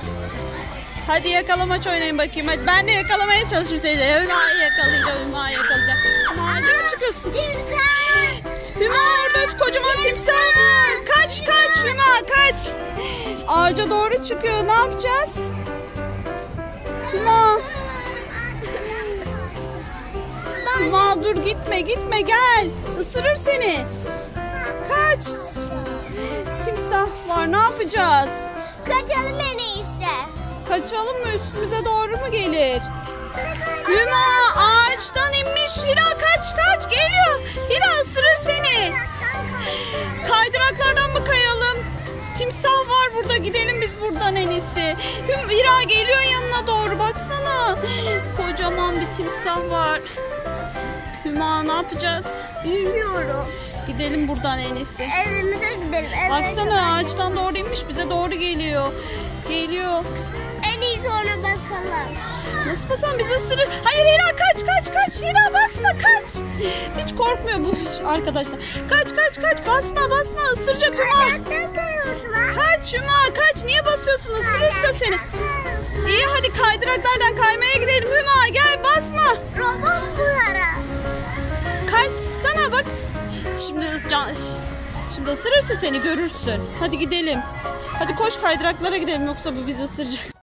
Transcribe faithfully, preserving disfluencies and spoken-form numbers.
Hadi yakalamaç oynayın bakayım. Hadi ben de yakalamaya çalışayım seni. Hüma'yı yakalayacağım, Hüma'yı yakalayacağım. Hüma nereye çıkıyorsun? Timsah. Hüma orada kocaman timsah var. Kaç kaç Hüma kaç. Ağaca doğru çıkıyor. Ne yapacağız? Hüma. Hüma dur gitme gitme gel. Isırır seni. Kaç. Timsah var ne yapacağız? Kaçalım en iyisi. Kaçalım mı? Üstümüze doğru mu gelir? Hüma ağaçtan inmiş. Hira kaç kaç geliyor. Hira ısırır seni. Kaydıraklardan mı kayalım? Timsah var burada. Gidelim biz buradan en iyisi. Hüm, Hira geliyor yanına doğru. Baksana. Kocaman bir timsah var. Hüma ne yapacağız? Bilmiyorum. Gidelim buradan en iyisi. Evimize gidelim. Evimize Baksana ağaçtan doğru inmiş. Bize doğru geliyor. Geliyor. En iyisi ona basalım. Nasıl basan bizi ısırır? Hayır Hira kaç kaç kaç. Hira basma kaç. Hiç korkmuyor bu hiç arkadaşlar. Kaç kaç kaç basma basma ısıracak Hüma. Kaç Hüma kaç. Niye basıyorsun ısırırsa seni. İyi hadi kaydıraklardan kaymaya gidelim Hüma gel basma. Robot bunlara. Kaçsana bak. Şimdi ıscan. Şimdi ısırırsa seni görürsün. Hadi gidelim. Hadi koş kaydıraklara gidelim yoksa bu bizi ısıracak.